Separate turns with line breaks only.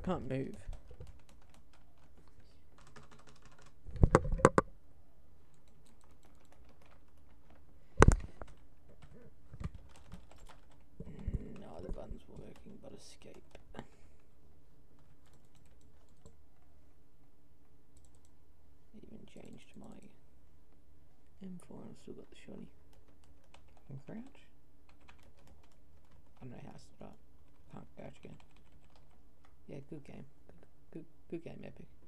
can't move. No, the button's working, but escape. Even changed my M4 and I've still got the shoddy. Can crouch? I don't know how to start. Can't crouch again. Yeah, good game. Good game, Epic.